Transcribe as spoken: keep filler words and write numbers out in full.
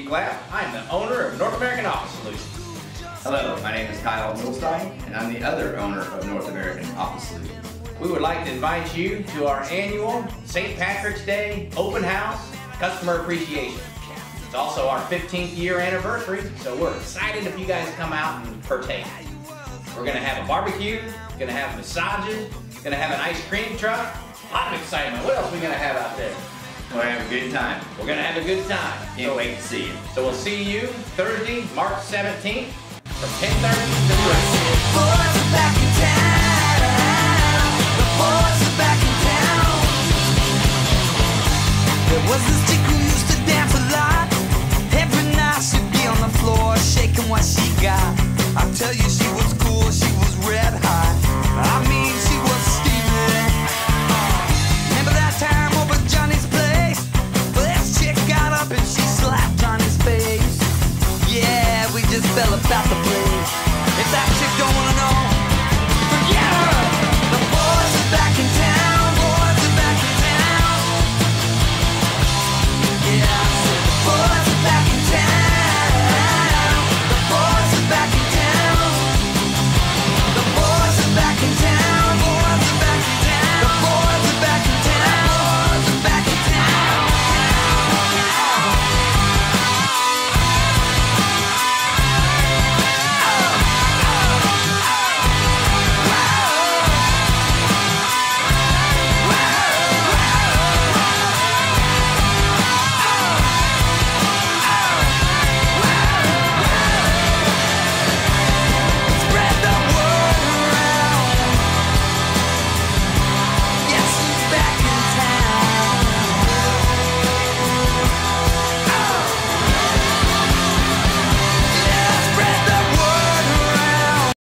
Steve Clapp. I'm the owner of North American Office Solutions. Hello, my name is Kyle Milstein, and I'm the other owner of North American Office Solutions. We would like to invite you to our annual Saint Patrick's Day Open House Customer Appreciation. It's also our fifteenth year anniversary, so we're excited if you guys come out and partake. We're going to have a barbecue, going to have massages, going to have an ice cream truck. A lot of excitement. What else are we going to have out there? We're going to have a good time. We're going to have a good time. Can't so, wait to see you. So we'll see you Thursday, March seventeenth from ten thirty to three. Boys are back in town. The boys are back in town. There was this chick who used to dance a lot. Every night she'd be on the floor shaking what she got. I tell you, she was cool, she was red hot. I mean, she was steaming. Remember that time over at Johnny's place? Well, this chick got up and she slapped Johnny's face. Yeah, we just fell about the place. If that chick don't wanna know